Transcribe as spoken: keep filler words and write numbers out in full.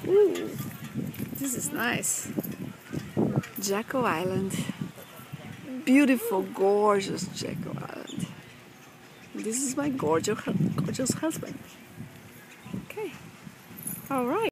Ooh, this is nice. Jekyll Island. Beautiful, gorgeous Jekyll Island. This is my gorgeous, gorgeous husband. Okay. All right.